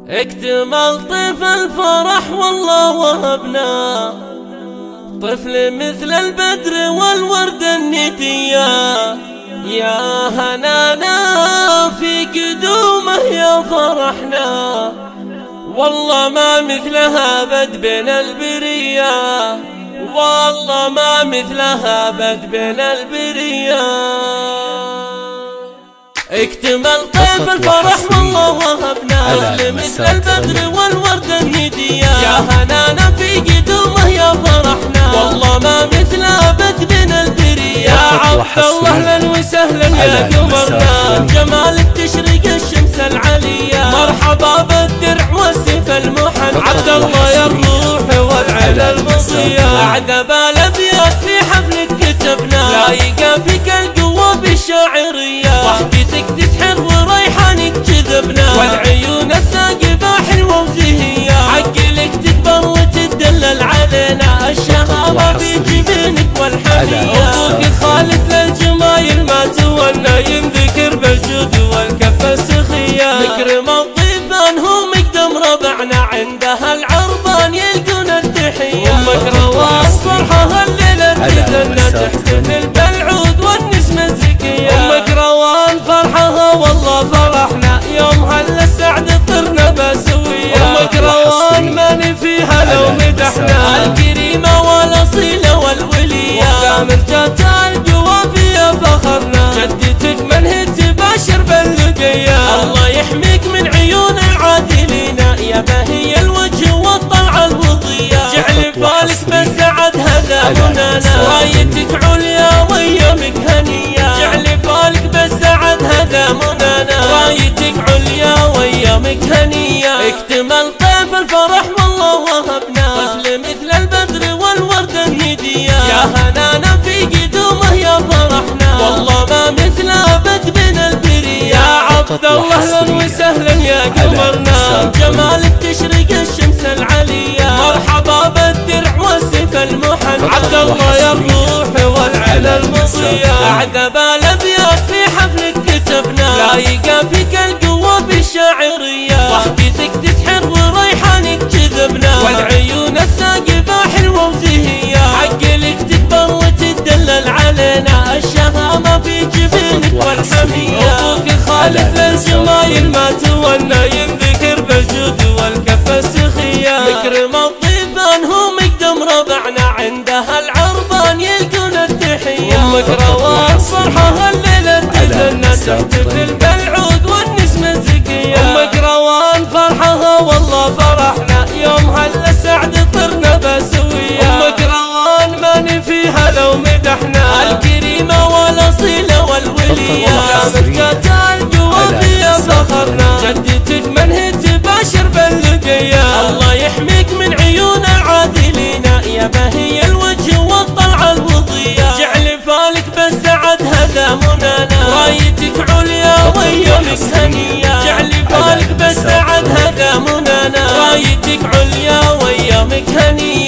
اكتمل طيف الفرح والله وهبنا طفل مثل البدر والورد الندية، يا هنانا في قدومه يا فرحنا، والله ما مثلها بد بين البرية، والله ما مثلها بد بين البرية. اكتمل طيف الفرح والله وهبنا طفل مثل البدر والورد الندية، يا هنانا في قدومه يا فرحنا، والله ما مثلها بد بين البرية. يا عبد الله اهلا وسهلا يا قمرنا، جمالك تشرق الشمس العليا، مرحبا بالدرع والسيف المحنى، عبد الله يا الروح والعلا المضية، اعذب الابيات في حفلك كتبنا، لايقه فيك القوه بالشاعريه، ضحكتك تسحر وريحانك جذبنا، والعيون الثاقبه حلوه وزهيه، عقلك تكبر وتدلل علينا، الشهامه في جبينك والحميه، ابوك خالد للجمايل ما تولى، ينذكر بالجود والكفه السخيه، نكرم الضيفان هو مقدم ربعنا، عندها العربان يلقون التحيه، امك روان فرحه الليله تثنى، تحتفل بالعود والنسمه الزكيه، امك روان فرحها والله فرحنا، يوم هل السعد طرنا بسويه، امك روان ماني فيها لو مدحنا، الكريمه والاصيله والوليه، وكامل جات الجوافيه فخرنا، جدتك من هي تباشر باللقيه، الله يحميك من عيون العادلين، يا بهي الوجه والطلعه الوضيه، جعل فالك بالسعد هذا منانا، رايتك عليا وايامك هنيه، جعل فالك بالسعد هذا منانا، رايتك عليا وايامك هنيه. اكتمل طيف الفرح والله وهبنا طفل مثل البدر والورد النديه، يا هنانا في قدومه يا فرحنا، والله ما مثلها بد بين البريه. يا عبد الله اهلا وسهلا يا قمرنا، جمالك تشرق الشمس العليا، مرحبا بالدرع والسيف المحنى، عبد الله يا الروح والعلا المضية، اعذب الابيات في حفلك كتبنا، لايقه فيك القوه بالشاعريه، ضحكتك تسحر وريحانك جذبنا، والعيون الثاقبه حلوه وزهيه، عقلك تكبر وتدلل علينا، الشهامه في جبينك والحميه، ابوك خالد للجمايل ما تولى، ينذكر بالجود والكفه السخيه، نكرم الضيفان هو مقدم ربعنا، عندها العربان يلقون التحيه، امك روان فرحها الليله تثنى، تحتفل بالعود والنسمه الزكيه، امك روان فرحها والله فرحنا، يوم هل السعد طرنا بسويه، امك روان ماني فيها لو مدحنا، الكريمه والاصيله والوليه، كامل جات الجوافيه فخرنا، جدتك من هي تباشر باللقيه، الله يحميك من عيون العادلين، يا بهي الوجه والطلعه الوضيه، جعل فالك بالسعد هذا منانا، رايتك عليا وايامك هنيه، جعل فالك بالسعد هذا منانا، رايتك عليا وايامك هنيه.